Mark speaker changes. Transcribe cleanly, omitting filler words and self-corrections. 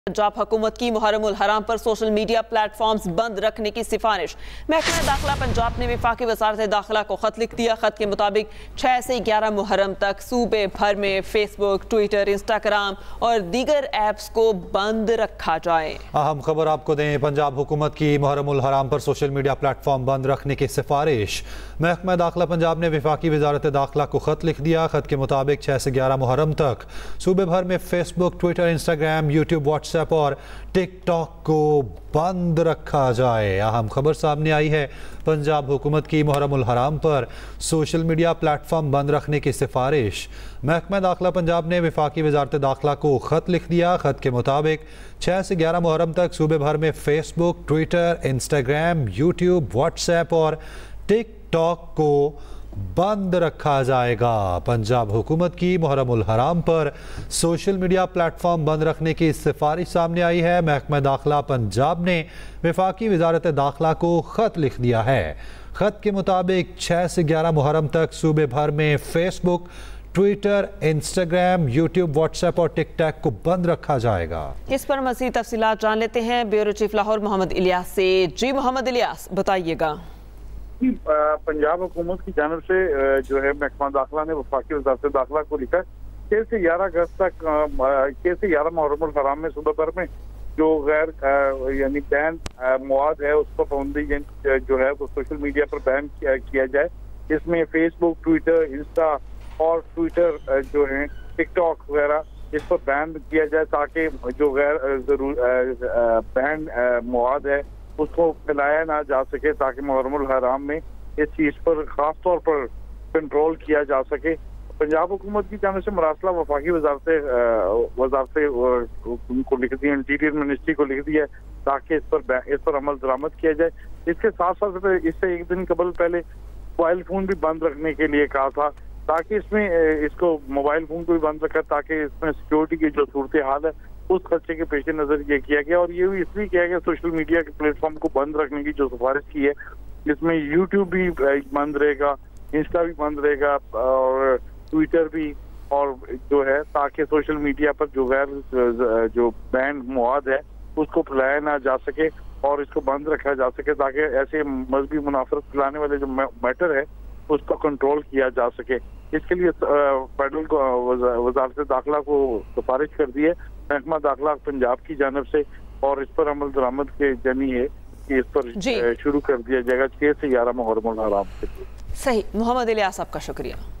Speaker 1: पंजाब हुकूमत की मुहर्रमुल हराम पर सोशल मीडिया प्लेटफॉर्म्स बंद रखने की सिफारिश। महकमा दाखिला पंजाब ने वफाकी वजारत दाखिला को खत लिख दिया। खत के मुताबिक 6 से 11 मुहर्रम तक सूबे भर में फेसबुक, ट्विटर, इंस्टाग्राम और दीगर ऐप्स को बंद रखा जाए।
Speaker 2: अहम खबर आपको दें, पंजाब हुकूमत की मुहर्रमुल हराम पर सोशल मीडिया प्लेटफॉर्म बंद रखने की सिफारिश। महकमा दाखिला पंजाब ने वफाकी वजारत दाखिला को खत लिख दिया। खत के मुताबिक 6 से 11 मुहर्रम तक सूबे भर में Facebook, Twitter, Instagram, YouTube, WhatsApp और टिकटॉक को बंद रखा जाए। अहम खबर सामने आई है, पंजाब हुकूमत की मुहर्रमुल हराम पर सोशल मीडिया प्लेटफॉर्म बंद रखने की सिफारिश। महकमा दाखिला पंजाब ने वफाकी वजारत दाखिला को खत लिख दिया। खत के मुताबिक 6 से 11 मुहर्रम तक सूबे भर में Facebook, Twitter, Instagram, YouTube, WhatsApp और टिकटॉक को बंद रखा जाएगा। पंजाब हुकूमत की मुहर्रमुल हराम पर सोशल मीडिया प्लेटफॉर्म बंद रखने की सिफारिश सामने आई है। महकमा दाखिला पंजाब ने वफाकी वजारत दाखिला को खत लिख दिया है। खत के मुताबिक 6 से 11 मुहर्रम तक सूबे भर में Facebook, Twitter, Instagram, YouTube, WhatsApp और टिकटॉक को बंद रखा जाएगा।
Speaker 1: इस पर मज़ीद तफसीलात जान लेते हैं ब्यूरो चीफ लाहौर मोहम्मद इलियास से। जी मोहम्मद इलियास, बताइएगा।
Speaker 3: पंजाब हुकूमत की जानब से जो है महकमा दाखिला ने वफाकी वजारत दाखिला को लिखा 6 से 11 अगस्त तक 6 से 11 मुहर्रमुल हराम में सूबे भर में जो गैर यानी बैन मवाद है उस पर पाबंदी जो है वो सोशल मीडिया पर बैन किया जाए। इसमें फेसबुक, ट्विटर, इंस्टा और ट्विटर जो है टिकटॉक वगैरह इस पर बैन किया जाए ताकि जो गैर बैन मवाद है उसको फैलाया ना जा सके, ताकि मुहर्रमुल हराम में इस चीज पर खास तौर पर कंट्रोल किया जा सके। पंजाब हुकूमत की जानिब से मरासला वफाकी वजारत को लिख दी, इंटीरियर मिनिस्ट्री को लिख दिया ताकि इस पर अमल दरामद किया जाए। इसके साथ साथ इससे एक दिन कबल पहले मोबाइल फोन भी बंद रखने के लिए कहा था, ताकि इसमें इसको मोबाइल फोन को भी बंद रखा ताकि इसमें सिक्योरिटी की जो सूरत हाल है उस खर्चे के पेश नजर ये किया गया। और ये भी इसलिए किया गया सोशल मीडिया के प्लेटफॉर्म को बंद रखने की जो सिफारिश की है, इसमें यूट्यूब भी बंद रहेगा, इंस्टा भी बंद रहेगा और ट्विटर भी, और जो है ताकि सोशल मीडिया पर जो गैर जो बैन मवाद है उसको फैलाया ना जा सके और इसको बंद रखा जा सके, ताकि ऐसे मजहबी मुनाफरत फैलाने वाले जो मैटर है उसको कंट्रोल किया जा सके। इसके लिए फेडरल को वजारत दाखिला को सिफारिश कर दी है महकमा दाखिला पंजाब की जानब से, और इस पर अमल दरामद के जानी है कि इस पर शुरू कर दिया जाएगा 6 से 11 मुहर्रमुल हराम से।
Speaker 1: सही। मोहम्मद इलियास, आपका शुक्रिया।